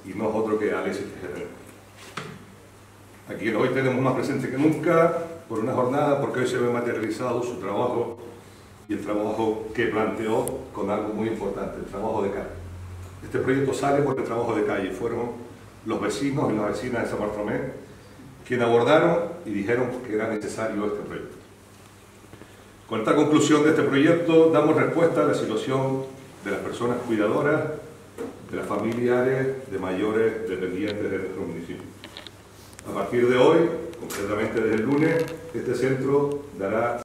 y no es otro que Alexis Tejeda, a quien hoy tenemos más presente que nunca por una jornada, porque hoy se ve materializado su trabajo y el trabajo que planteó con algo muy importante, el trabajo de calle. Este proyecto sale por el trabajo de calle. Fueron los vecinos y las vecinas de San Bartolomé quienes abordaron y dijeron que era necesario este proyecto. Con esta conclusión de este proyecto damos respuesta a la situación de las personas cuidadoras, de las familiares de mayores dependientes de nuestro municipio. A partir de hoy, concretamente desde el lunes, este centro dará